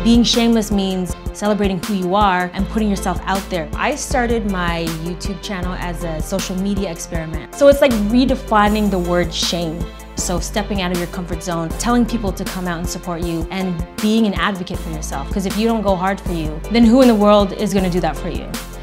Being shameless means celebrating who you are and putting yourself out there. I started my YouTube channel as a social media experiment. So it's like redefining the word shame. So stepping out of your comfort zone, telling people to come out and support you, and being an advocate for yourself. Because if you don't go hard for you, then who in the world is going to do that for you?